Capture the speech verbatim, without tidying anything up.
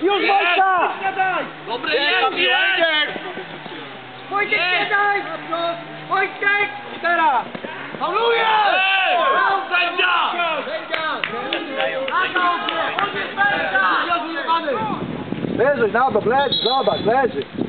Już Wojtka! Dobry jest! Wojtek, siadaj! Wojtek! Teraz! Pauluje! Sędzia! Leży, na bok, leży, zobacz, leży.